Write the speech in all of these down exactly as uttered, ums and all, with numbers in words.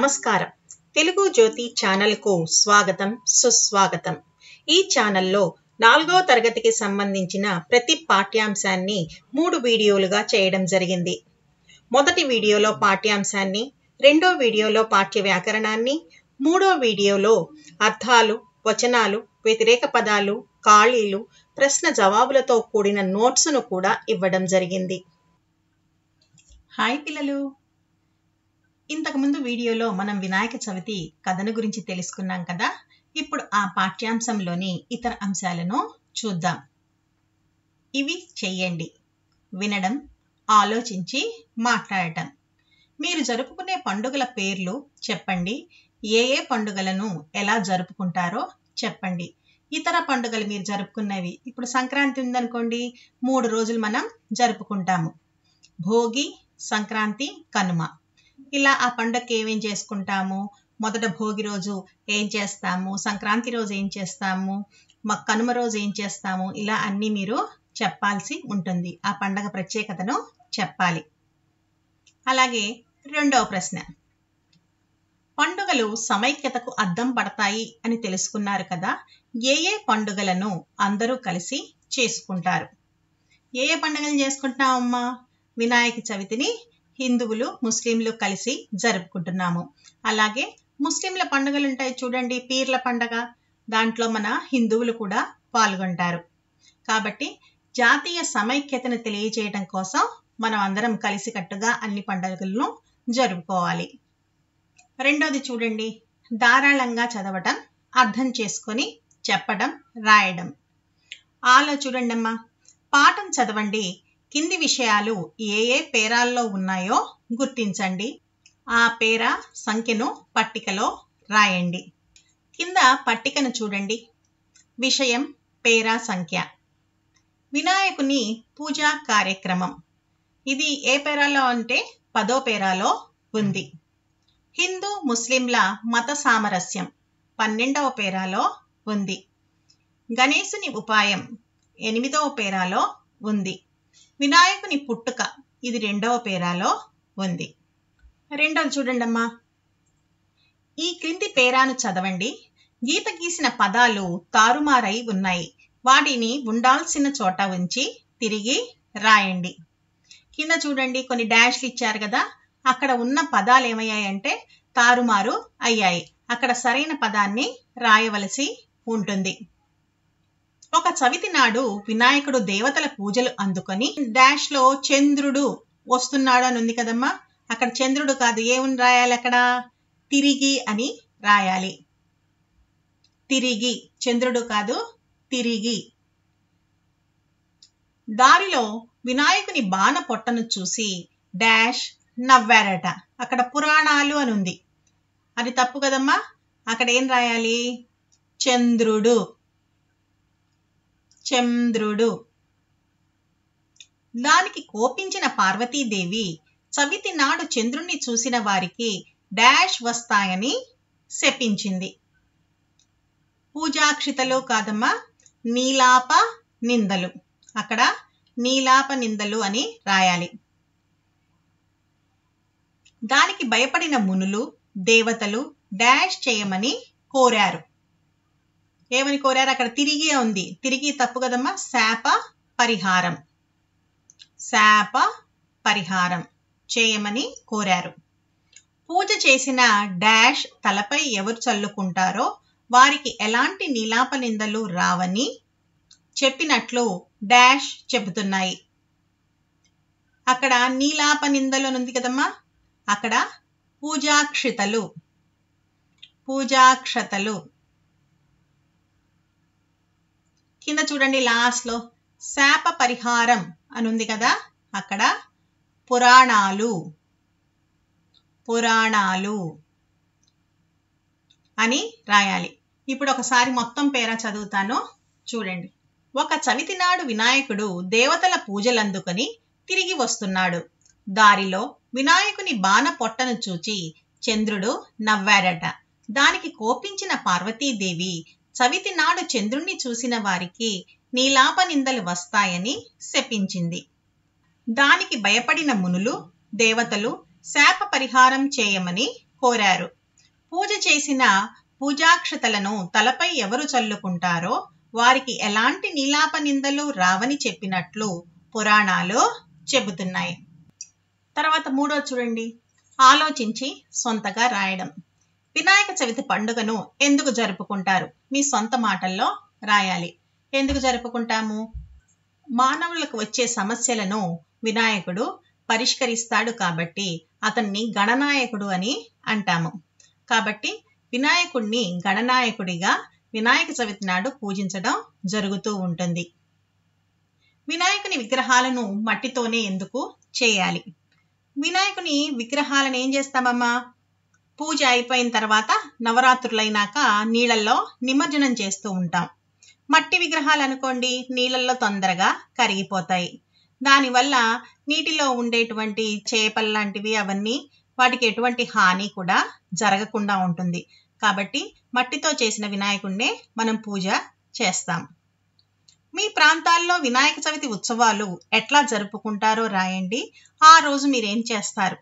నమస్కారం. తెలుగు జ్యోతి ఛానల్కు స్వాగతం, సుస్వాగతం. ఈ ఛానల్లో నాలుగో తరగతికి సంబంధించిన ప్రతి పాఠ్యాంశాన్ని మూడు వీడియోలుగా చేయడం జరిగింది. మొదటి వీడియోలో పాఠ్యాంశాన్ని, రెండో వీడియోలో పాఠ్య వ్యాకరణాన్ని, మూడో వీడియోలో అర్థాలు, వచనాలు, వ్యతిరేక పదాలు, ఖాళీలు, ప్రశ్న జవాబులతో కూడిన నోట్స్ను కూడా ఇవ్వడం జరిగింది. హాయ్ పిల్లలు, ఇంతకుముందు వీడియోలో మనం వినాయక చవితి కథను గురించి తెలుసుకున్నాం కదా. ఇప్పుడు ఆ పాఠ్యాంశంలోని ఇతర అంశాలను చూద్దాం. ఇవి చెయ్యండి: వినడం, ఆలోచించి మాట్లాడటం. మీరు జరుపుకునే పండుగల పేర్లు చెప్పండి. ఏ ఏ పండుగలను ఎలా జరుపుకుంటారో చెప్పండి. ఇతర పండుగలు మీరు జరుపుకున్నవి, ఇప్పుడు సంక్రాంతి ఉందనుకోండి, మూడు రోజులు మనం జరుపుకుంటాము: భోగి, సంక్రాంతి, కనుమ. ఇలా ఆ పండుగకి ఏమేం చేసుకుంటాము, మొదట భోగి రోజు ఏం చేస్తాము, సంక్రాంతి రోజు ఏం చేస్తాము, మా కనుమ రోజు ఏం చేస్తాము, ఇలా అన్నీ మీరు చెప్పాల్సి ఉంటుంది. ఆ పండగ ప్రత్యేకతను చెప్పాలి. అలాగే రెండవ ప్రశ్న: పండుగలు సమైక్యతకు అద్దం పడతాయి అని తెలుసుకున్నారు కదా. ఏ ఏ పండుగలను అందరూ కలిసి చేసుకుంటారు? ఏ ఏ పండుగలు చేసుకుంటున్నామమ్మా? వినాయక చవితిని హిందువులు, ముస్లింలు కలిసి జరుపుకుంటున్నాము. అలాగే ముస్లింల పండుగలు ఉంటాయి చూడండి, పీర్ల పండగ, దాంట్లో మన హిందువులు కూడా పాల్గొంటారు. కాబట్టి జాతీయ సమైక్యతను తెలియజేయడం కోసం మనం అందరం కలిసికట్టుగా అన్ని పండుగలను జరుపుకోవాలి. రెండోది చూడండి, ధారాళంగా చదవటం, అర్థం చేసుకొని చెప్పడం, రాయడం. ఆలో చూడండి అమ్మా, పాఠం చదవండి. కింది విషయాలు ఏ ఏ పేరాల్లో ఉన్నాయో గుర్తించండి. ఆ పేర సంఖ్యను పట్టికలో రాయండి. కింద పట్టికను చూడండి. విషయం, పేరా సంఖ్య. వినాయకుని పూజా కార్యక్రమం, ఇది ఏ పేరాలో అంటే పదో పేరాలో ఉంది. హిందూ ముస్లింల మత సామరస్యం పన్నెండవ పేరాలో ఉంది. గణేశుని ఉపాయం ఎనిమిదవ పేరాలో ఉంది. వినాయకుని పుట్టుక, ఇది రెండవ పేరాలో ఉంది. రెండోది చూడండి అమ్మా, ఈ క్రింది పేరాను చదవండి. గీత గీసిన పదాలు తారుమారై ఉన్నాయి. వాటిని ఉండాల్సిన చోట ఉంచి తిరిగి రాయండి. కింద చూడండి, కొన్ని డాష్లు ఇచ్చారు కదా, అక్కడ ఉన్న పదాలు ఏమయ్యాయంటే తారుమారు అయ్యాయి. అక్కడ సరైన పదాన్ని రాయవలసి ఉంటుంది. ఒక చవితి నాడు వినాయకుడు దేవతల పూజలు అందుకొని డాష్ లో చంద్రుడు వస్తున్నాడు అని ఉంది కదమ్మా. అక్కడ చంద్రుడు కాదు, ఏమని రాయాలి? అక్కడ తిరిగి అని రాయాలి. తిరిగి, చంద్రుడు కాదు, తిరిగి. దారిలో వినాయకుని బాణ పొట్టను చూసి డాష్ నవ్వారట. అక్కడ పురాణాలు అని ఉంది, అది తప్పు కదమ్మా. అక్కడ ఏం రాయాలి? చంద్రుడు, చంద్రుడు. దానికి కోపించిన పార్వతీదేవి చవితి నాడు చంద్రుణ్ణి చూసిన వారికి డాష్ వస్తాయని శపించింది. పూజాక్షితలు కాదమ్మా, నీలాప నిందలు. అక్కడ నీలాప నిందలు అని రాయాలి. దానికి భయపడిన మునులు, దేవతలు డాష్ చేయమని కోరారు. ఏమని కోరారు? అక్కడ తిరిగి ఉంది, తిరిగి తప్పు కదమ్మా. శాప పరిహారం, శాప పరిహారం చేయమని కోరారు. పూజ చేసిన డాష్ తలపై ఎవరు చల్లుకుంటారో వారికి ఎలాంటి నీలాప నిందలు రావని చెప్పినట్లు డాష్ చెబుతున్నాయి. అక్కడ నీలాప నిందలు అని ఉంది కదమ్మా, అక్కడ పూజాక్షితలు, పూజాక్షతలు. కింద చూడండి, లాస్ట్ లో శాప పరిహారం అని ఉంది కదా, అక్కడ పురాణాలు, పురాణాలు అని రాయాలి. ఇప్పుడు ఒకసారి మొత్తం పేరా చదువుతాను చూడండి. ఒక చవితి నాడు వినాయకుడు దేవతల పూజలందుకొని తిరిగి వస్తున్నాడు. దారిలో వినాయకుని బాణ పొట్టను చూచి చంద్రుడు నవ్వాడట. దానికి కోపించిన పార్వతీదేవి చవితి నాడు చంద్రుణ్ణి చూసిన వారికి నీలాప నిందలు వస్తాయని శపించింది. దానికి భయపడిన మునులు, దేవతలు శాప పరిహారం చేయమని కోరారు. పూజ చేసిన పూజాక్షతలను తలపై ఎవరు చల్లుకుంటారో వారికి ఎలాంటి నీలాప నిందలు రావని చెప్పినట్లు పురాణాలు చెబుతున్నాయి. తర్వాత మూడో చూడండి, ఆలోచించి సొంతగా రాయడం. వినాయక చవితి పండుగను ఎందుకు జరుపుకుంటారు? మీ సొంత మాటల్లో రాయాలి. ఎందుకు జరుపుకుంటాము? మానవులకు వచ్చే సమస్యలను వినాయకుడు పరిష్కరిస్తాడు కాబట్టి అతన్ని గణనాయకుడు అని అంటాము. కాబట్టి వినాయకుడిని గణనాయకుడిగా వినాయక చవితి నాడు పూజించడం జరుగుతూ ఉంటుంది. వినాయకుని విగ్రహాలను మట్టితోనే ఎందుకు చేయాలి? వినాయకుని విగ్రహాలను ఏం చేస్తామమ్మా? పూజ అయిపోయిన తర్వాత నవరాత్రులైనాక నీళ్ళల్లో నిమజ్జనం చేస్తూ ఉంటాం. మట్టి విగ్రహాలు అనుకోండి, నీళ్ళల్లో తొందరగా కరిగిపోతాయి. దానివల్ల నీటిలో ఉండేటువంటి చేపలు లాంటివి అవన్నీ వాటికి ఎటువంటి హాని కూడా జరగకుండా ఉంటుంది. కాబట్టి మట్టితో చేసిన వినాయకుడినే మనం పూజ చేస్తాం. మీ ప్రాంతాల్లో వినాయక చవితి ఉత్సవాలు ఎట్లా జరుపుకుంటారో రాయండి. ఆ రోజు మీరేం చేస్తారు?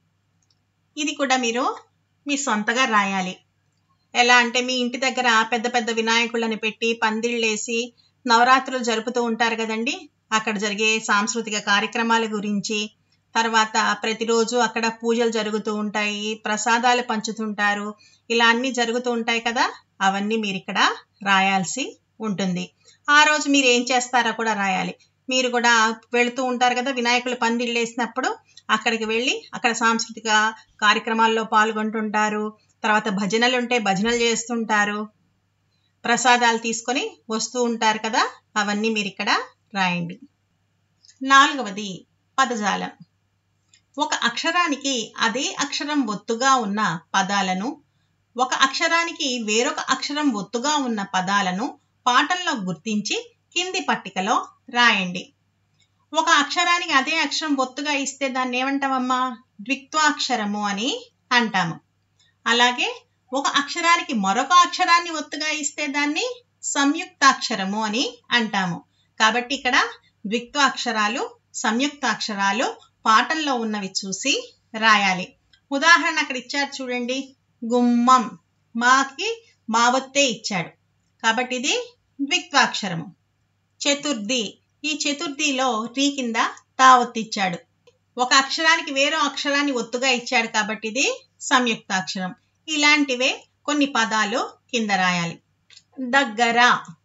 ఇది కూడా మీరు మీ సొంతగా రాయాలి. ఎలా అంటే మీ ఇంటి దగ్గర పెద్ద పెద్ద వినాయకుళ్ళని పెట్టి పందిళ్ళేసి నవరాత్రులు జరుపుతూ ఉంటారు కదండి. అక్కడ జరిగే సాంస్కృతిక కార్యక్రమాల గురించి, తర్వాత ప్రతిరోజు అక్కడ పూజలు జరుగుతూ ఉంటాయి, ప్రసాదాలు పంచుతుంటారు, ఇలా అన్నీ జరుగుతూ ఉంటాయి కదా, అవన్నీ మీరు ఇక్కడ రాయాల్సి ఉంటుంది. ఆ రోజు మీరు ఏం చేస్తారో కూడా రాయాలి. మీరు కూడా వెళుతూ ఉంటారు కదా వినాయకులు పందిళ్ళు వేసినప్పుడు, అక్కడికి వెళ్ళి అక్కడ సాంస్కృతిక కార్యక్రమాల్లో పాల్గొంటుంటారు, తర్వాత భజనలు ఉంటే భజనలు చేస్తుంటారు, ప్రసాదాలు తీసుకొని వస్తూ ఉంటారు కదా, అవన్నీ మీరు ఇక్కడ రాయండి. నాలుగవది పదజాలం. ఒక అక్షరానికి అదే అక్షరం ఒత్తుగా ఉన్న పదాలను, ఒక అక్షరానికి వేరొక అక్షరం ఒత్తుగా ఉన్న పదాలను పాఠంలో గుర్తించి కింది పట్టికలో రాయండి. ఒక అక్షరానికి అదే అక్షరం ఒత్తుగా ఇస్తే దాన్ని ఏమంటామమ్మా? ద్విత్వాక్షరము అని అంటాము. అలాగే ఒక అక్షరానికి మరొక అక్షరాన్ని ఒత్తుగా ఇస్తే దాన్ని సంయుక్తాక్షరము అని అంటాము. కాబట్టి ఇక్కడ ద్విత్వాక్షరాలు, సంయుక్తాక్షరాలు పాఠంలో ఉన్నవి చూసి రాయాలి. ఉదాహరణ అక్కడ ఇచ్చారు చూడండి, గుమ్మం, మాకి మావొత్తే ఇచ్చాడు కాబట్టి ఇది ద్విత్వాక్షరము. చతుర్థి, ఈ చతుర్థిలో రీ కింద తావొత్తిచ్చాడు. ఒక అక్షరానికి వేరే అక్షరాన్ని ఒత్తుగా ఇచ్చాడు కాబట్టి ఇది సంయుక్తాక్షరం. ఇలాంటివే కొన్ని పదాలు కింద రాయాలి. దగ్గర,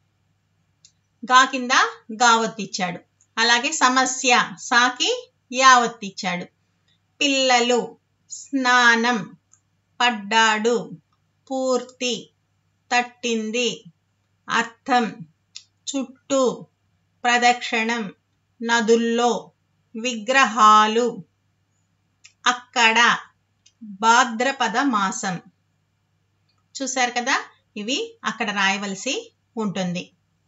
గా కింద గావొత్తిచ్చాడు. అలాగే సమస్య, సాకి యావొత్తిచ్చాడు. పిల్లలు, స్నానం, పడ్డాడు, పూర్తి, తట్టింది, అర్థం, చుట్టూ, ప్రదక్షిణం, నదుల్లో, విగ్రహాలు, అక్కడ, భాద్రపద మాసం. చూశారు కదా, ఇవి అక్కడ రాయవలసి ఉంటుంది.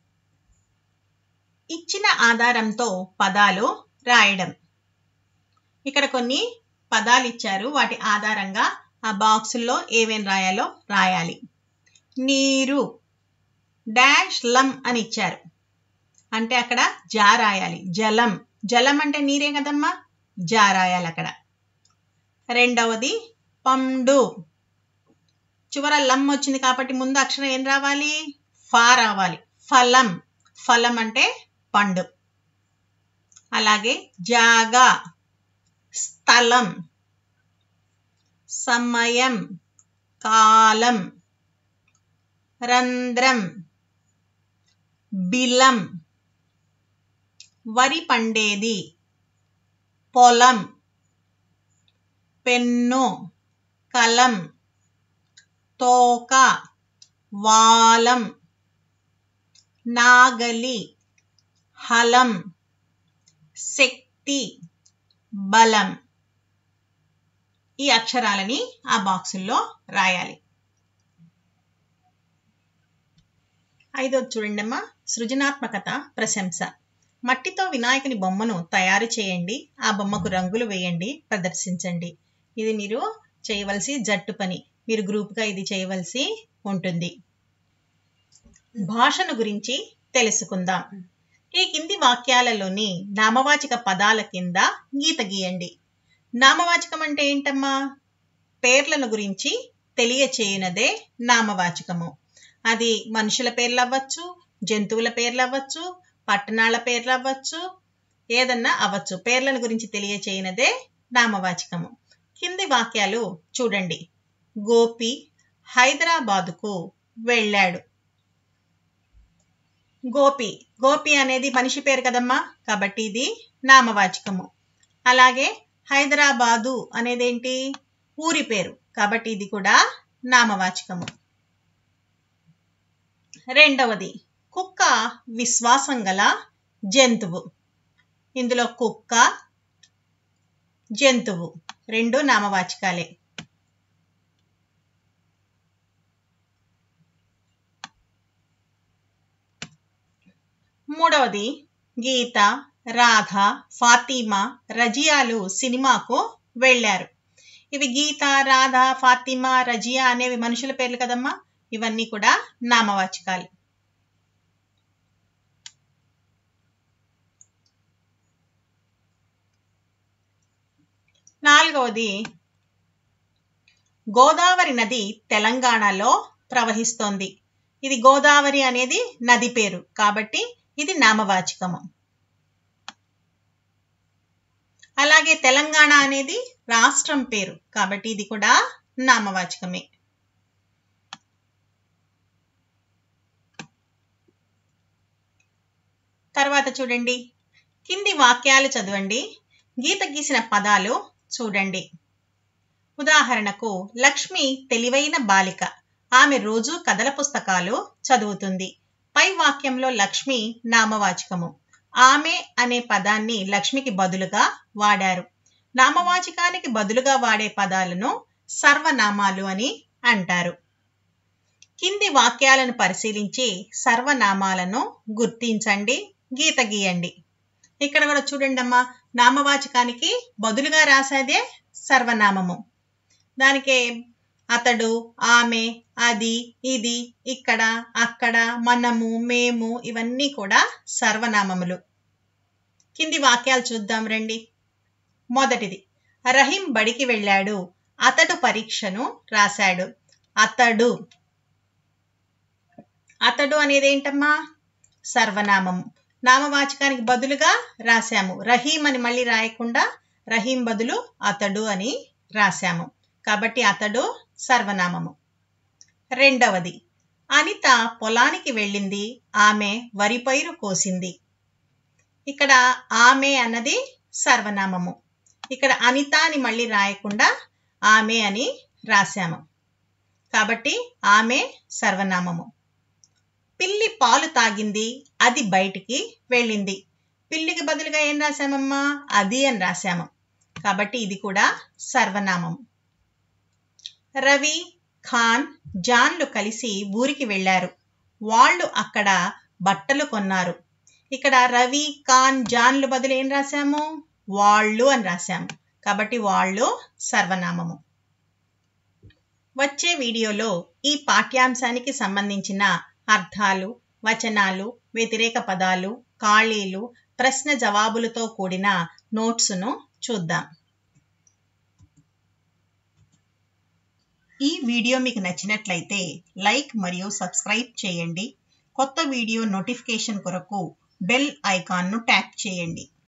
ఇచ్చిన ఆధారంతో పదాలు రాయడం. ఇక్కడ కొన్ని పదాలు ఇచ్చారు, వాటి ఆధారంగా ఆ బాక్సుల్లో ఏమేం రాయాలో రాయాలి. నీరు, డాష్ లం అని ఇచ్చారు అంటే అక్కడ జా రాయాలి. జలం, జలం అంటే నీరే కదమ్మా, జా రాయాలి అక్కడ. రెండవది పండు, చివర లం వచ్చింది కాబట్టి ముందు అక్షరం ఏం రావాలి? ఫా రావాలి. ఫలం, ఫలం అంటే పండు. అలాగే జాగా, స్థలం, సమయం, కాలం, రంధ్రం, బిలం, వరి పండేది, పొలం, పెన్ను, కలం, తోక, వాలం, నాగలి, హలం, శక్తి, బలం. ఈ అక్షరాలని ఆ బాక్సుల్లో రాయాలి. ఐదోది చూడండి అమ్మా, సృజనాత్మకత, ప్రశంస. మట్టితో వినాయకుని బొమ్మను తయారు చేయండి, ఆ బొమ్మకు రంగులు వేయండి, ప్రదర్శించండి. ఇది మీరు చేయవలసి జట్టు పని, మీరు గ్రూప్గా ఇది చేయవలసి ఉంటుంది. భాషను గురించి తెలుసుకుందాం. ఈ కింది వాక్యాలలోని నామవాచక పదాల కింద గీత గీయండి. నామవాచకం అంటే ఏంటమ్మా? పేర్లను గురించి తెలియచేయునదే నామవాచకము. అది మనుషుల పేర్లు అవ్వచ్చు, జంతువుల పేర్లు అవ్వచ్చు, పట్టణాల పేర్లు అవ్వచ్చు, ఏదన్నా అవ్వచ్చు. పేర్లను గురించి తెలియచేయునదే నామవాచకము. కింది వాక్యాలు చూడండి. గోపి హైదరాబాదుకు వెళ్ళాడు. గోపి గోపి అనేది మనిషి పేరు కదమ్మా, కాబట్టి ఇది నామవాచకము. అలాగే హైదరాబాదు అనేది ఏంటి? ఊరి పేరు, కాబట్టి ఇది కూడా నామవాచకము. రెండవది, కుక్క విశ్వాసం గల జంతువు. ఇందులో కుక్క, జంతువు రెండు నామవాచకాలే. మూడవది, గీత, రాధ, ఫాతిమా, రజియాలు సినిమాకు వెళ్ళారు. ఇవి గీత, రాధ, ఫాతిమా, రజియా అనేవి మనుషుల పేర్లు కదమ్మా, ఇవన్నీ కూడా నామవాచకాలు. నాలుగవది, గోదావరి నది తెలంగాణలో ప్రవహిస్తోంది. ఇది గోదావరి అనేది నది పేరు, కాబట్టి ఇది నామవాచకము. అలాగే తెలంగాణ అనేది రాష్ట్రం పేరు, కాబట్టి ఇది కూడా నామవాచకమే. తర్వాత చూడండి, కింది వాక్యాలు చదవండి. గీత గీసిన పదాలు చూడండి. ఉదాహరణకు, లక్ష్మి తెలివైన బాలిక. ఆమె రోజు కథల పుస్తకాలు చదువుతుంది. పై వాక్యంలో లక్ష్మి నామవాచకము. ఆమె అనే పదాన్ని లక్ష్మికి బదులుగా వాడారు. నామవాచకానికి బదులుగా వాడే పదాలను సర్వనామాలు అని అంటారు. కింది వాక్యాలను పరిశీలించి సర్వనామాలను గుర్తించండి, గీత గీయండి. ఇక్కడ కూడా చూడండి అమ్మా, నామవాచకానికి బదులుగా రాసేదే సర్వనామము. దానికి అతడు, ఆమె, అది, ఇది, ఇక్కడ, అక్కడ, మనము, మేము ఇవన్నీ కూడా సర్వనామములు. కింది వాక్యాలు చూద్దాం రండి. మొదటిది, రహీం బడికి వెళ్ళాడు. అతడు పరీక్షను రాశాడు. అతడు అతడు అనేది ఏంటమ్మా? సర్వనామము. నామవాచకానికి బదులుగా రాశాము. రహీం అని మళ్ళీ రాయకుండా రహీం బదులు అతడు అని రాశాము, కాబట్టి అతడు సర్వనామము. రెండవది, అనిత పొలానికి వెళ్ళింది. ఆమె వరి పైరు కోసింది. ఇక్కడ ఆమె అన్నది సర్వనామము. ఇక్కడ అనిత అని మళ్ళీ రాయకుండా ఆమె అని రాశాము, కాబట్టి ఆమె సర్వనామము. పిల్లి పాలు తాగింది. అది బయటికి వెళ్ళింది. పిల్లికి బదులుగా ఏం రాశామమ్మా? అది అని రాశాము, కాబట్టి ఇది కూడా సర్వనామము. రవి, ఖాన్, జాన్లు కలిసి ఊరికి వెళ్ళారు. వాళ్ళు అక్కడ బట్టలు కొన్నారు. ఇక్కడ రవి, ఖాన్, జాన్లు బదులు ఏం రాశాము? వాళ్ళు అని రాశాము, కాబట్టి వాళ్ళు సర్వనామము. వచ్చే వీడియోలో ఈ పాఠ్యాంశానికి సంబంధించిన అర్థాలు, వచనాలు, వ్యతిరేక పదాలు, ఖాళీలు, ప్రశ్న జవాబులతో కూడిన నోట్స్ను చూద్దాం. ఈ వీడియో మీకు నచ్చినట్లయితే లైక్ మరియు సబ్స్క్రైబ్ చేయండి. కొత్త వీడియో నోటిఫికేషన్ కొరకు బెల్ ఐకాన్ను ట్యాప్ చేయండి.